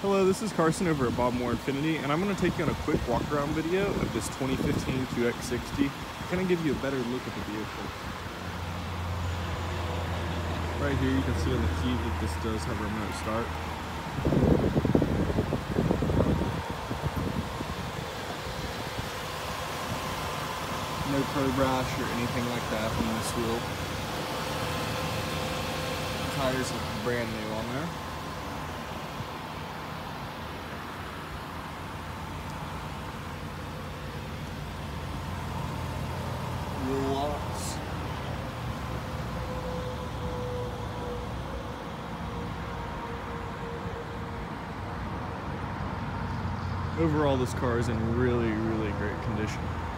Hello, this is Carson over at Bob Moore Infiniti, and I'm going to take you on a quick walk-around video of this 2015 QX60 to kind of give you a better look at the vehicle. Right here you can see on the key that this does have a remote start. No probe rash or anything like that on this wheel. The tires look brand new on there. Wheel locks. Overall, this car is in really great condition.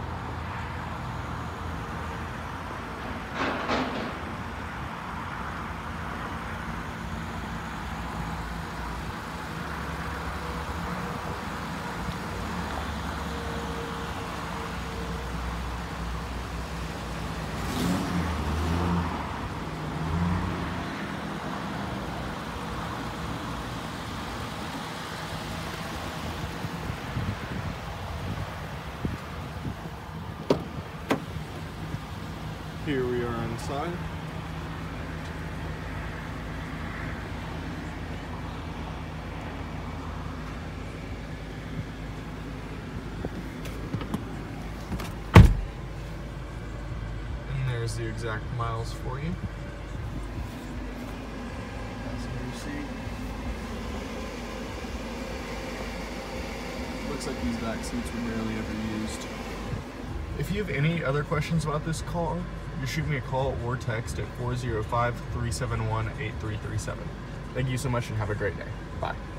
Here we are inside. And there's the exact miles for you. Passenger seat. Looks like these back seats were barely ever used. If you have any other questions about this car, you shoot me a call or text at 405-371-8337. Thank you so much and have a great day. Bye.